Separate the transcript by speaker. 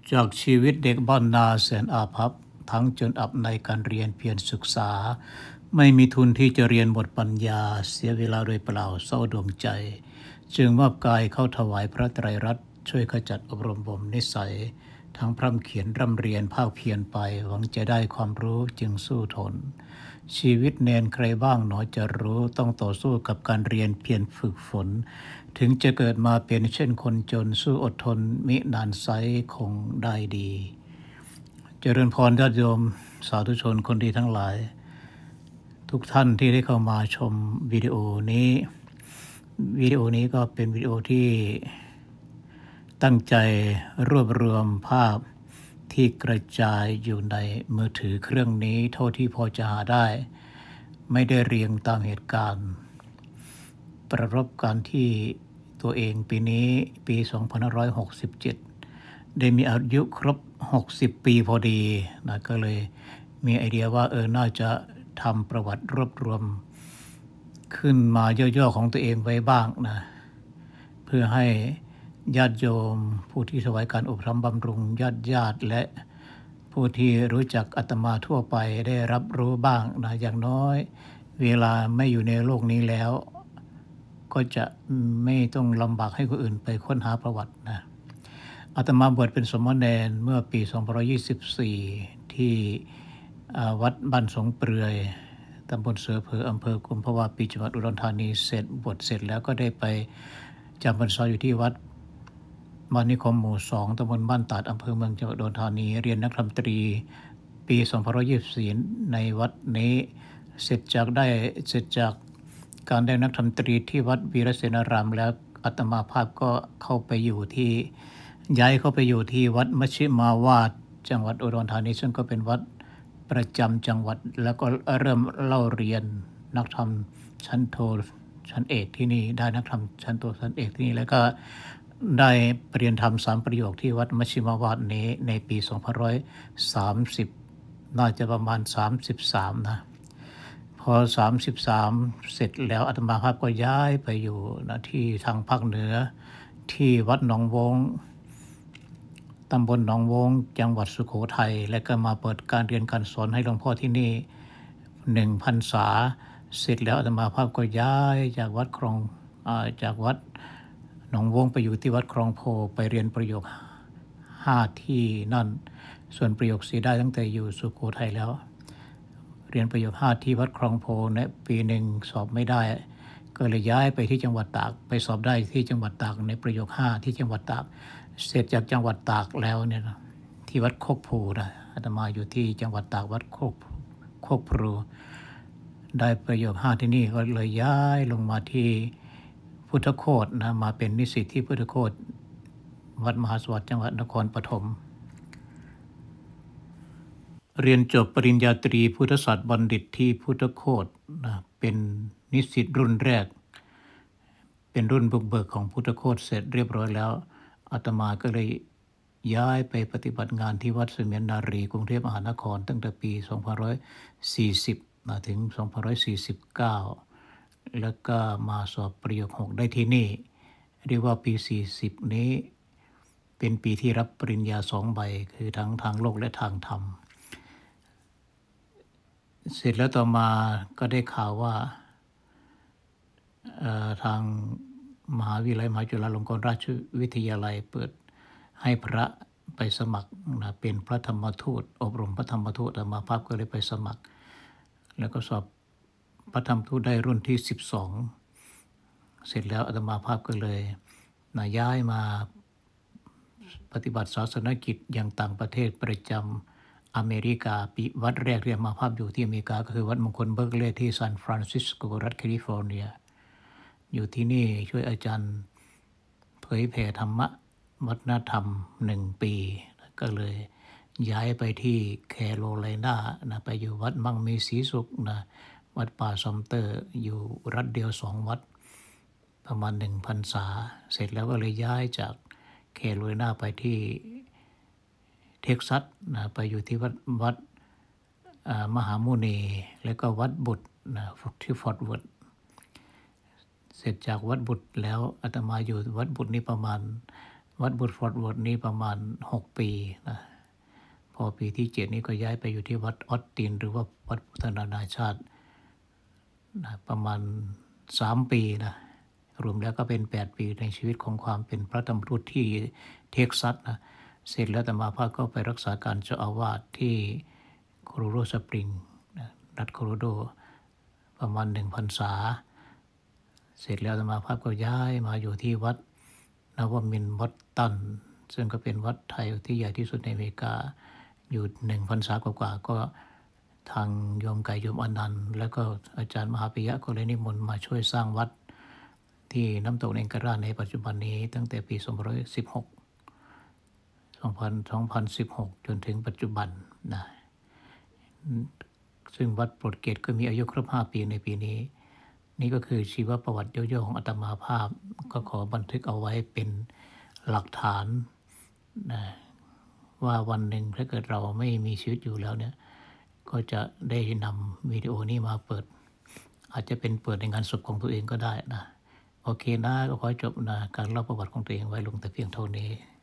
Speaker 1: จากชีวิตเด็กบ้านนาแสนอาภัพทั้งจนอับในการเรียนเพียรศึกษาไม่มีทุนที่จะเรียนบทปัญญาเสียเวลาโดยเปล่าเศร้าดวงใจจึงมอบกายเข้าถวายพระไตรรัตน์ช่วยขจัดอบรมบ่มนิสัยทั้งพร่ำเขียนร่ำเรียนภาคเพียรไปหวังจะได้ความรู้จึงสู้ทนชีวิตเนนใครบ้างหนอจะรู้ต้องต่อสู้กับการเรียนเพียรฝึกฝนถึงจะเกิดมาเป็นเช่นคนจนสู้อดทนมินานไซคงได้ดีเจริญพรญาติโยมสาธุชนคนดีทั้งหลายทุกท่านที่ได้เข้ามาชมวิดีโอนี้ก็เป็นวิดีโอที่ตั้งใจรวบรวมภาพที่กระจายอยู่ในมือถือเครื่องนี้เท่าที่พอจะหาได้ไม่ได้เรียงตามเหตุการณ์ประรบการที่ตัวเองปีนี้ปี2567ได้มีอายุครบ60ปีพอดีนะก็เลยมีไอเดียว่าน่าจะทำประวัติรวบรวมขึ้นมาย่อๆของตัวเองไว้บ้างนะเพื่อให้ญาติโยมผู้ที่ถวายการอบรมบำรุงญาติและผู้ที่รู้จักอาตมาทั่วไปได้รับรู้บ้างนะอย่างน้อยเวลาไม่อยู่ในโลกนี้แล้วก็จะไม่ต้องลำบากให้คนอื่นไปค้นหาประวัตินะอาตมาบวชเป็นสมณเณรเมื่อปี2524ที่วัดบ้านสงเปลือยตำบลเสือเผออำเภอกุมภาวะปีจังหวัดอุดรธานีบวชเสร็จแล้วก็ได้ไปจำพรรษาอยู่ที่วัดบ้านนิคมหมู่2ตำบลบ้านตาดอำเภอเมืองจังหวัดอุดรธานีเรียนนักธรรมตรีปี2524ในวัดนี้เสร็จจากการได้นักธรรมตรีที่วัดวีรเสนารามแล้วอาตมาภาพก็ย้ายเข้าไปอยู่ที่วัดมัชชิมาวาดจังหวัดอุดรธานีซึ่งก็เป็นวัดประจำจังหวัดแล้วก็เริ่มเล่าเรียนนักธรรมชั้นโทชั้นเอกที่นี่ได้นักธรรมชั้นโทชั้นเอกที่นี่แล้วก็ได้เรียนธรรม3ประโยคที่วัดมัชชิมาวาดนี้ในปี2530น่าจะประมาณ33นะพอ33เสร็จแล้วอาตมาภาพก็ย้ายไปอยู่นะที่ทางภาคเหนือที่วัดหนองวงตำบลหนองวงจังหวัดสุโขทัยและก็มาเปิดการเรียนการสอนให้หลวงพ่อที่นี่1 พรรษาเสร็จแล้วอาตมาภาพก็ย้ายจากวัดหนองวงไปอยู่ที่วัดคลองโพไปเรียนประโยค5ที่นั่นส่วนประโยค4ได้ตั้งแต่อยู่สุโขทัยแล้วเรียนประโยค5ที่วัดคลองโพเนี่ยปีหนึ่งสอบไม่ได้ก็เลยย้ายไปที่จังหวัดตากไปสอบได้ที่จังหวัดตากในประโยค5ที่จังหวัดตากเสร็จจากจังหวัดตากแล้วเนี่ยนะที่วัดโคกภูนะอาตมาอยู่ที่จังหวัดตากวัดโคกภูได้ประโยค5ที่นี่ก็เลยย้ายลงมาที่พุทธโคตนะมาเป็นนิสิตที่พุทธโคตวัดมหาสวัสดิ์จังหวัดนครปฐมเรียนจบปริญญาตรีพุทธศาสตร์บัณฑิตที่พุทธโคตนะเป็นนิสิตรุ่นแรกเป็นรุ่นบุกเบิกของพุทธโคตเสร็จเรียบร้อยแล้วอาตมาก็เลยย้ายไปปฏิบัติงานที่วัดเสมียนนารีกรุงเทพมหานครตั้งแต่ปี2540มาถึง2549แล้วก็มาสอบประโยค6ได้ที่นี่เรียกว่าปี40นี้เป็นปีที่รับปริญญา2 ใบคือทั้งทางโลกและทางธรรมเสร็จแล้วต่อมาก็ได้ข่าวว่าทางมหาวิทยาลัยมหาจุฬาลงกรณราชวิทยาลัยเปิดให้พระไปสมัครนะเป็นพระธรรมทูตอบรมพระธรรมทูตอาตมาภาพก็เลยไปสมัครแล้วก็สอบพระธรรมทูตได้รุ่นที่12เสร็จแล้วอาตมาภาพก็เลยย้ายมาปฏิบัติศาสนกิจอย่างต่างประเทศประจำอเมริกาปีวัดแรกเรียนมาภาพอยู่ที่อเมริกาก็คือวัดมงคลเบิร์กเลย์ที่ซานฟรานซิสโกรัฐแคลิฟอร์เนียอยู่ที่นี่ช่วยอาจารย์เผยแผ่ธรรมะวัฒนธรรม1 ปีก็เลยย้ายไปที่แคโรไลนานะไปอยู่วัดมั่งมีศรีสุขนะวัดป่าซอมเตอร์อยู่รัฐเดียว2 วัดประมาณ1 พรรษาเสร็จแล้วก็เลยย้ายจากแคโรไลนาไปที่เท็กซัสนะไปอยู่ที่วัดมหามุนีแล้วก็วัดบุตรนะที่ฟอร์ตเวิร์ธเสร็จจากวัดบุตรแล้วอาตมาอยู่วัดบุตรนี่ประมาณวัดบุตรฟอร์ดเวิร์ดนี้ประมาณ6 ปีนะพอปีที่7นี้ก็ย้ายไปอยู่ที่วัดออสตินหรือว่าวัดพุทธนานาชาตินะประมาณ3 ปีนะรวมแล้วก็เป็น8 ปีในชีวิตของความเป็นพระธรรมทูตที่เท็กซัสนะเสร็จแล้วแต่มาภาคก็ไปรักษาการเจ้าอาวาสที่โคโลราโดสปริงนะรัฐโคโลราโดประมาณ1 พรรษาเสร็จแล้วแต่มาภาคก็ย้ายมาอยู่ที่วัดนวมินทร์วัดตันซึ่งก็เป็นวัดไทยที่ใหญ่ที่สุดในอเมริกาอยู่1 พรรษากว่าๆก็ทางโยมไก่โยมอนันต์แล้วก็อาจารย์มหาปิยะก็เลยนิมนต์มาช่วยสร้างวัดที่น้ำตกเนกราในปัจจุบันนี้ตั้งแต่ปี2016 จนถึงปัจจุบันนะซึ่งวัดโปรดเกตก็มีอายุครบ5 ปีในปีนี้นี่ก็คือชีวประวัติย่อๆของอาตมาภาพก็ขอบันทึกเอาไว้เป็นหลักฐานนะว่าวันหนึ่งถ้าเกิดเราไม่มีชีวิตอยู่แล้วเนี่ยก็จะได้นำวิดีโอนี้มาเปิดอาจจะเป็นเปิดในงานศพของตัวเองก็ได้นะโอเคนะก็ขอจบนะการเล่าประวัติของตัวเองไว้ลงแต่เพียงเท่านี้